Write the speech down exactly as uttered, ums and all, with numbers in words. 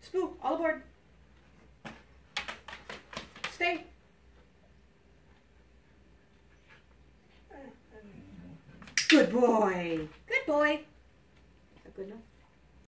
Spoo, all aboard. Stay. Good boy. Good boy. Is that good enough?